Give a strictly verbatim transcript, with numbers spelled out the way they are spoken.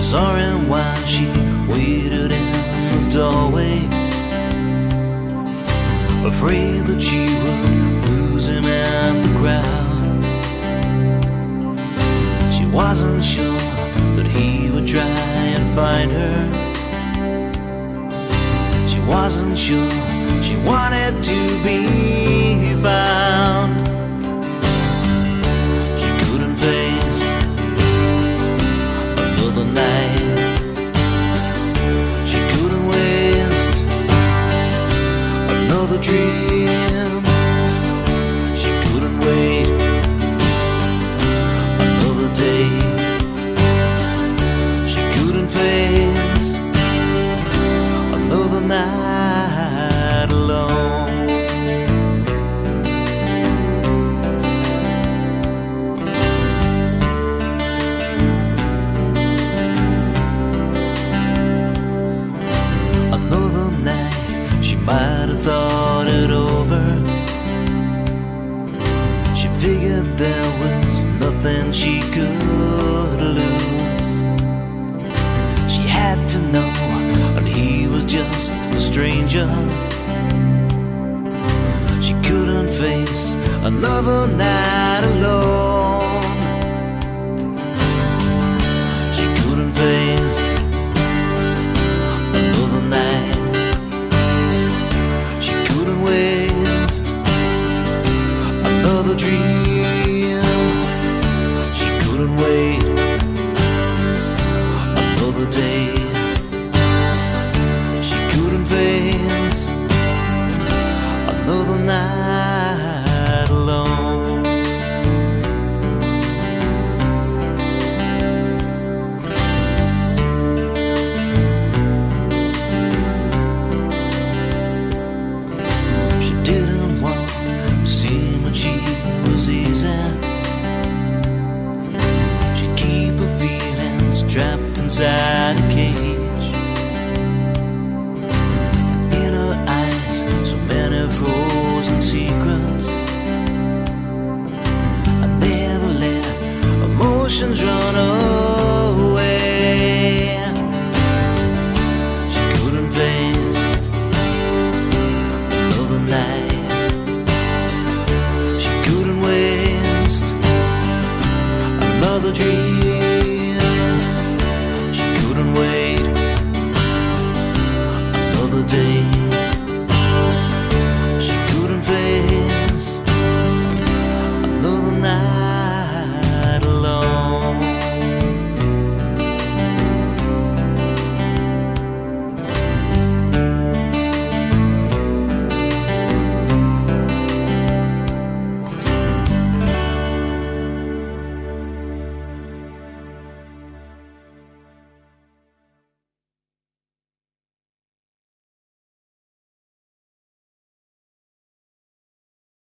saw him while she waited in the doorway, afraid that she would lose him in the crowd. She wasn't sure that he would try and find her. She wasn't sure she wanted to be found. She couldn't face another night. She couldn't waste another dream. She couldn't wait another day. She couldn't face another night alone. Another night she might have thought it over. She figured there was nothing she could lose. She had to know, and he was just a stranger. She couldn't face another night alone. She couldn't face another night. She couldn't waste another dream. She couldn't wait another day. She couldn't face another night alone. She didn't want to seem that she was easy. She'd keep her feelings trapped inside a cage. In her eyes, so many frozen secrets. I never let emotions run away.